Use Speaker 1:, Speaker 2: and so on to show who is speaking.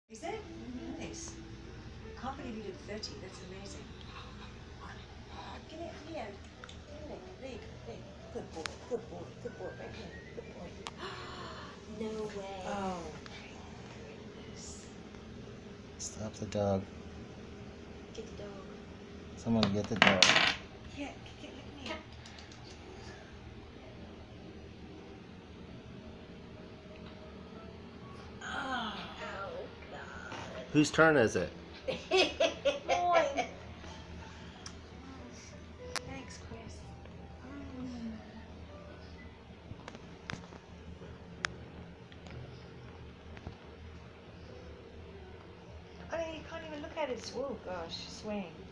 Speaker 1: Is that nice? Can't believe you did 30. That's amazing. Get it here. There you go. Good boy. Good boy. Good boy. Right here. Good boy.
Speaker 2: No way.
Speaker 1: Oh.
Speaker 3: Stop the dog.
Speaker 2: Get the dog.
Speaker 3: Someone get the dog.
Speaker 1: Yeah. Get me. Oh.
Speaker 2: Oh, God.
Speaker 3: Whose turn is it?
Speaker 1: Boy. Thanks, Chris. Oh, you can't even look at it. Oh, gosh. Swaying.